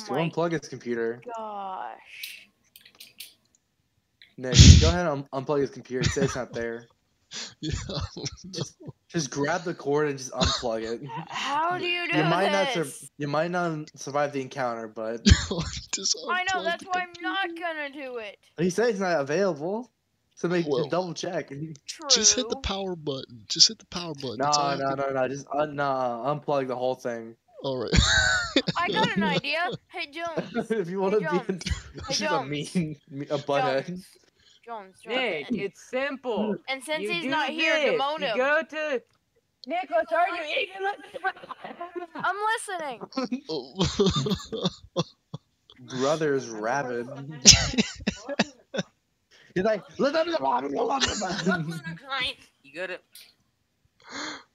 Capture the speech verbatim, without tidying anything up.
to my unplug his computer. gosh. Nick, go ahead and un unplug his computer. Say it's not there. Yeah. Just, just grab the cord and just unplug it. How do you do You might this? not sur you might not survive the encounter, but Just I know, unplug that's the why I'm computer. not gonna do it. he said it's not available. So make Well, double check. True. Just hit the power button. Just hit the power button. No, That's all you no, have to no, no. Just un nah, unplug the whole thing. All right. I got an idea. Hey, Jones. If you want to Hey, be Jones. a, Hey, just a Jones. mean, a butthead. Jones. Jones, Jones. Nick, it's simple. And since you he's do not this. here, demote You him. go to Nicholas, are you even listening? I'm listening. Oh. Brother's rabid. He's like, You go to